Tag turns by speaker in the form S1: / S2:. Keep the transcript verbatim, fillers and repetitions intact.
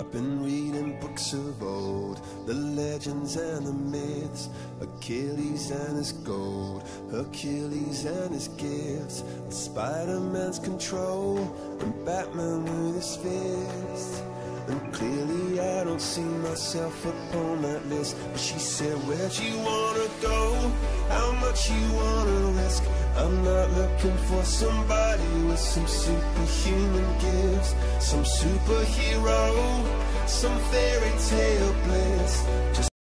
S1: I've been reading books of old, the legends and the myths, Achilles and his gold, Hercules and his gifts, and Spider-Man's control, and Batman with his fist. And clearly I don't see myself upon that list. But she said, where'd you wanna go? How much you wanna risk? I'm not looking for somebody with some superhuman gifts, some superhero, some fairy tale bliss. Just